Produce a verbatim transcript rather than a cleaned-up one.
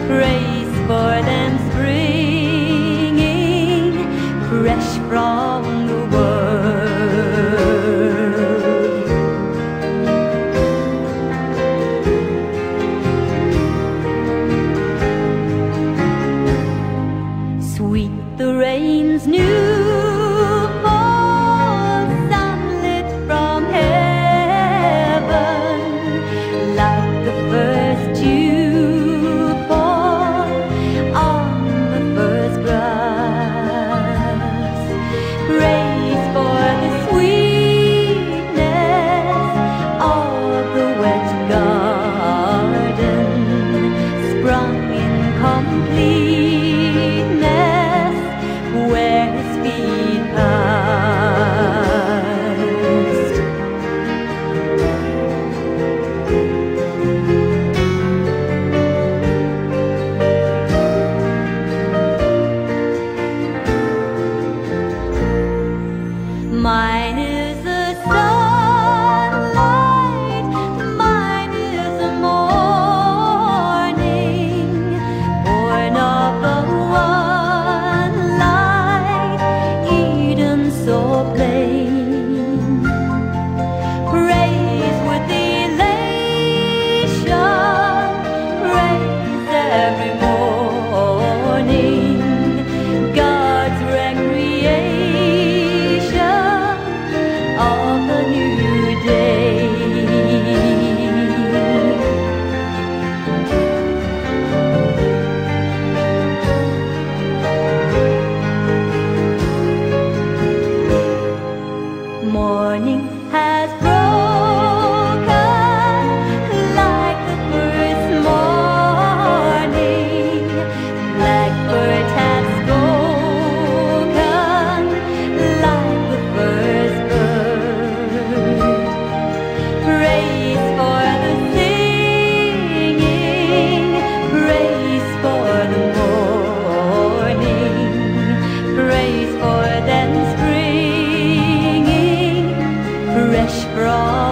praise for them springing fresh from the world. Sweet the rain's new fall, sunlit from heaven, like the first dew fall on the first grass. Praise for the sweetness of the wet garden, sprung in completeness where his feet passed. Mine is the sunlight, mine is the morning, born of the one light, Eden so plain. Praise with elation, praise every morning, God's recreation of the new day. Morning has broken like the first morning. Blackbird has spoken like the first bird. Praise for the singing, praise for the morning, praise for them springing fresh from